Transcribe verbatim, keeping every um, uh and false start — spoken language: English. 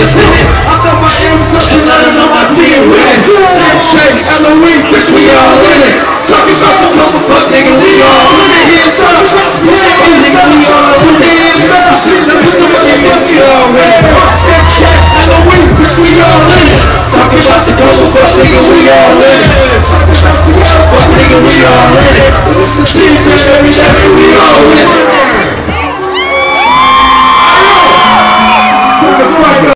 send it. I thought my aim was up and let them know my team winning. Check, Halloween, bitch, we all in it. Talking about some couple fuck nigga, we all in it. Hands up, fuck nigga, we all in it. Hands up, let me show my nigga, we all in it. Check, check, Halloween, bitch, we all in it. Talking about some couple fuck nigga, we all in it. Fuck nigga, we all in it. This is the team, baby, we all in it.